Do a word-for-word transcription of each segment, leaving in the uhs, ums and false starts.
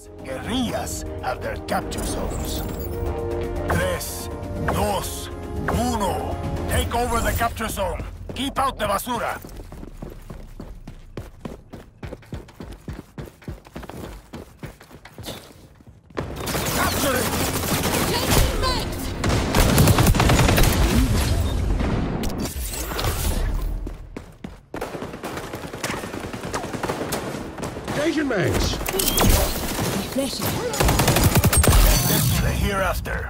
Guerrillas have their capture zones. Tres, dos, uno. Take over the capture zone. Keep out the basura. Capture it! Asian mates! This to the hereafter.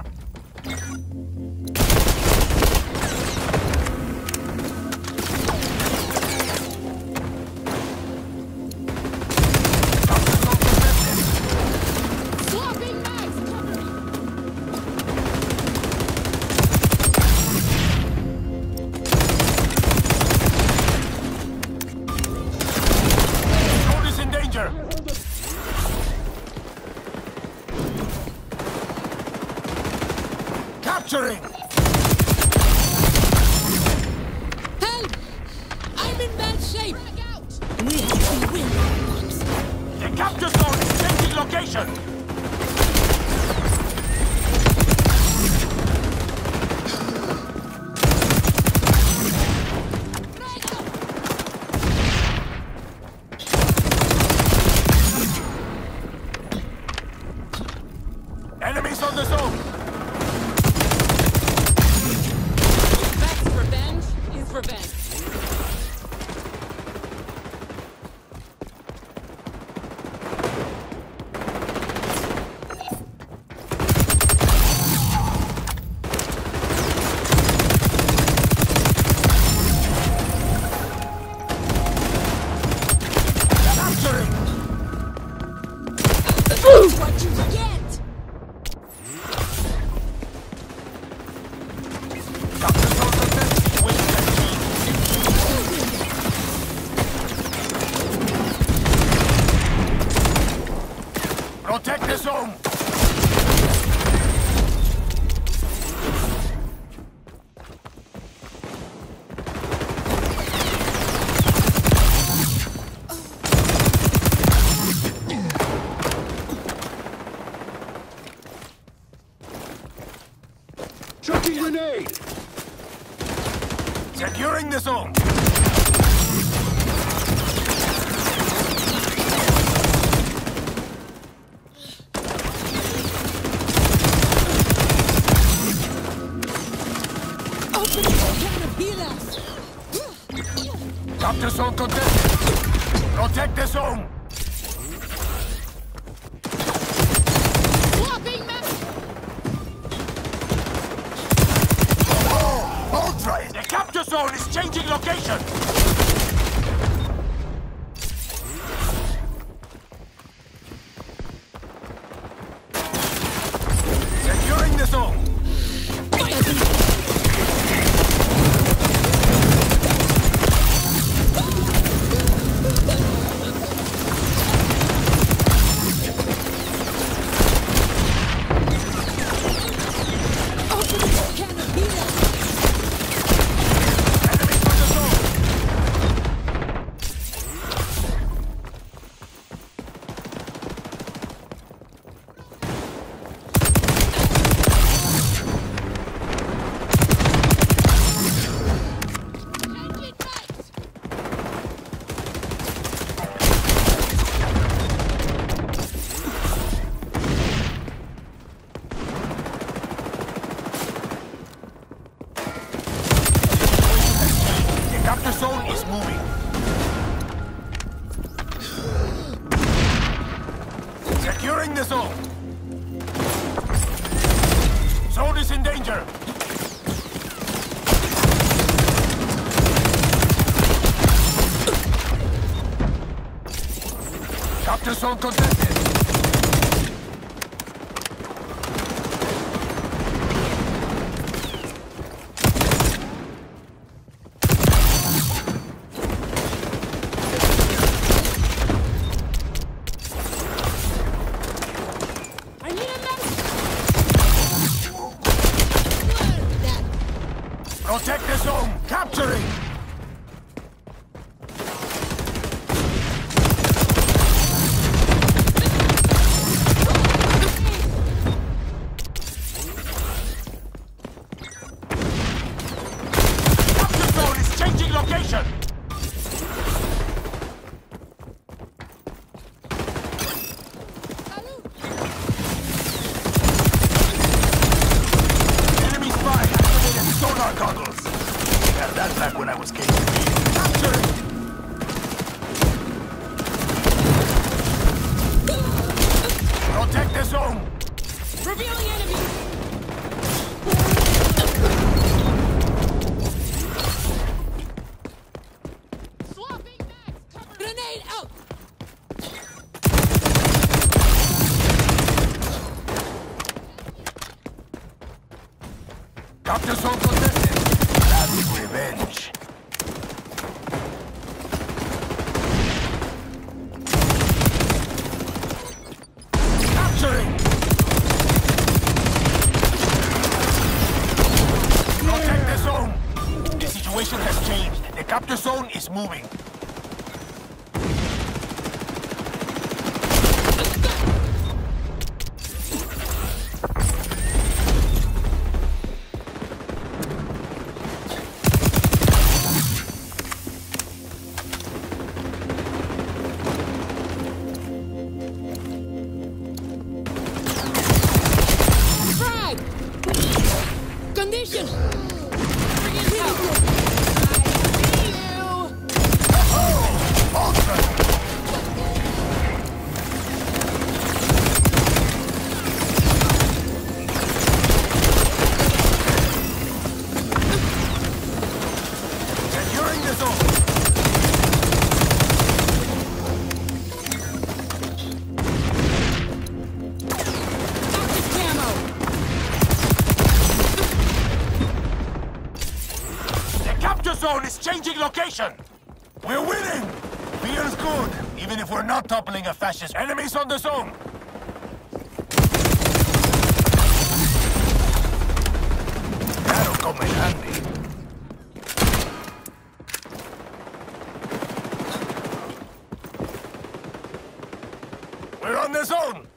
Capturing! Help! I'm in bad shape! We have to win! The capture zone is changing location! Enemies on the zone! Revenge. Capturing! What you get? Protect the zone! Chucking grenade! Securing the zone! Capture zone contested! Protect the zone! Swapping map! Oh! Ultra! The capture zone is changing location! Securing the zone! The zone is moving. Securing the zone. Zone is in danger. Capture zone contested. Protect the zone! Capturing! Revealing enemy! Swapping mags! Cover! Grenade out! Capture zone contested. That's revenge. Capturing! Protect the zone! The situation has changed. The capture zone is moving. Condition! Bring in help! I see you! Oh! Ultra! Securing the zone! Active camo! Capture zone is changing location! We're winning! Feels good, even if we're not toppling a fascist. Enemies on the zone! That'll come in handy. We're on the zone!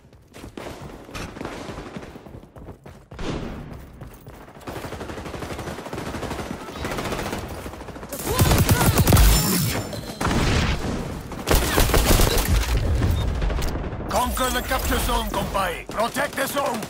Conquer the capture zone, compay. Protect the zone.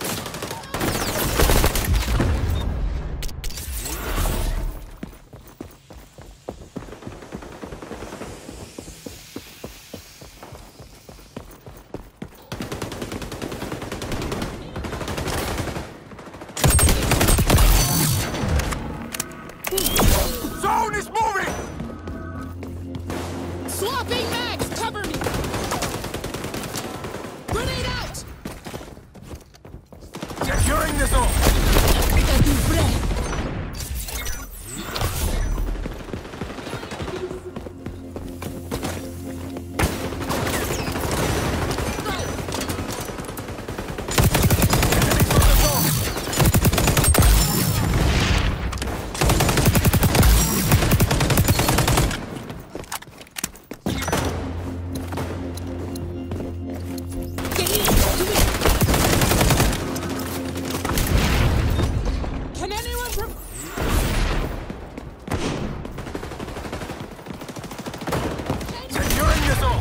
Zone is moving! Swapping mags! Cover me! Grenade out! Securing the zone. T'as du vrai! Enemies on the zone. Get in! Do it! Can anyone pro- Securing the zone.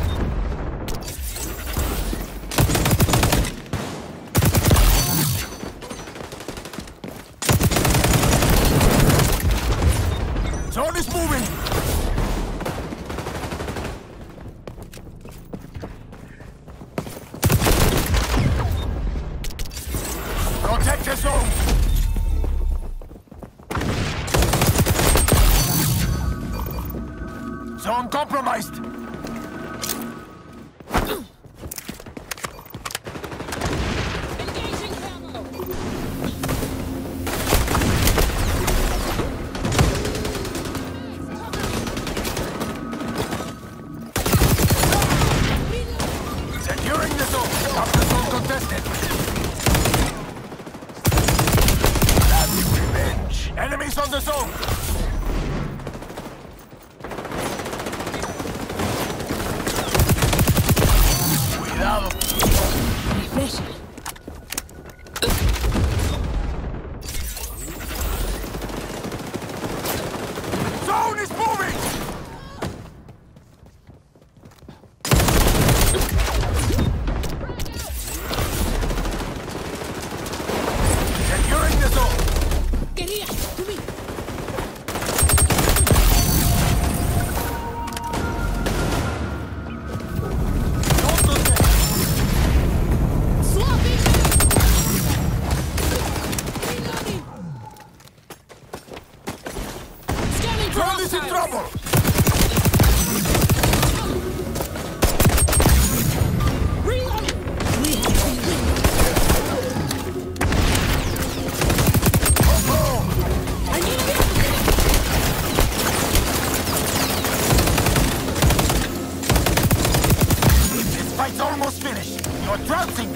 Zone is moving. Protect the zone. Zone compromised. Engaging camo! Securing the zone. Capture zone contested. That's revenge. Enemies on the zone.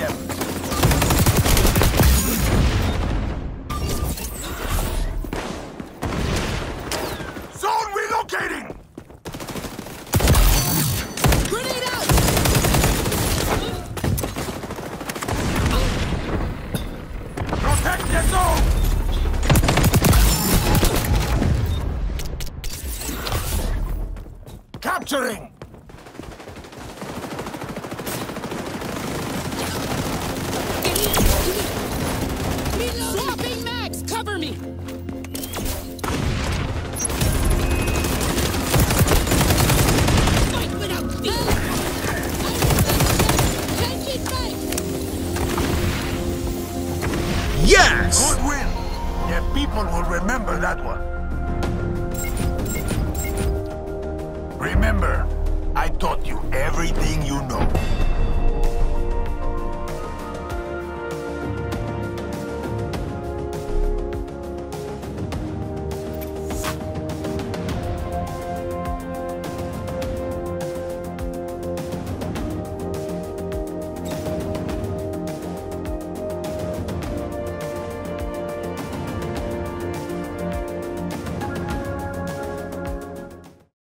them. Zone relocating! Grenade out! Protect the zone! Capturing! Swapping mags! Cover me! Fight without fear! Changing mags! Yes! Good win! The people will remember that one. Remember, I taught you everything you know.